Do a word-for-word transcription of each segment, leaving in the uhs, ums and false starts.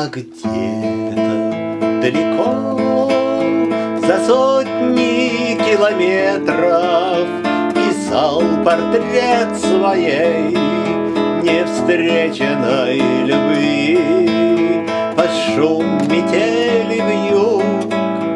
где-то далеко, за сотни километров, писал портрет своей невстреченной любви. Под шум метели вьюг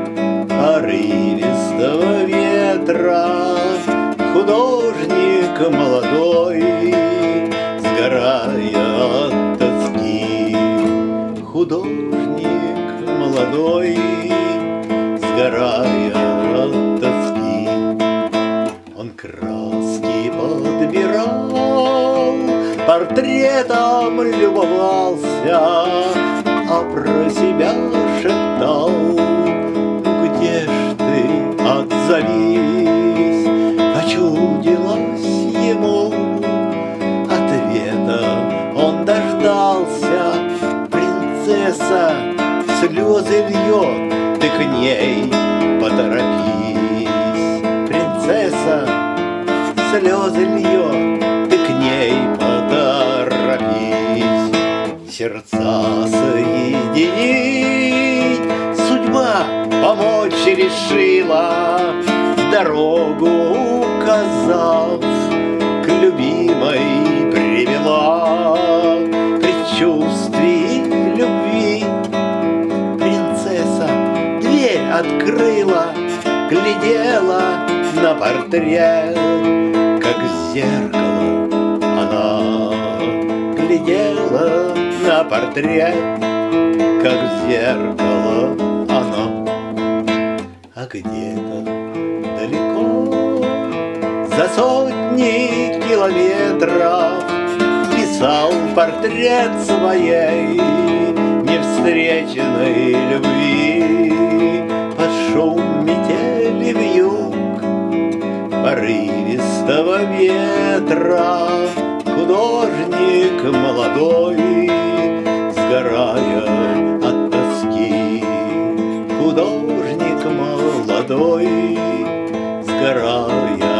порывистого ветра художник молодой, сгорая от тоски. Художник молодой, сгорая от тоски. Он краски подбирал, портретом любовался, а про себя шептал: где ж ты, отзовись? Почудилось ему, ответа он дождался. Принцесса слезы льет, ты к ней поторопись. Принцесса слезы льет, ты к ней поторопись. Сердца соединить судьба помочь решила, дорогу указав, к любимой привела. Предчувствие любви принцесса дверь открыла, глядела на портрет, как в зеркало она глядела на портрет, как в зеркало она. А где-то далеко, за сотни километров, писал портрет своей невстреченной любви. Под шум метели вьюг порывистого ветра художник молодой, сгорая от тоски. Художник молодой, сгорая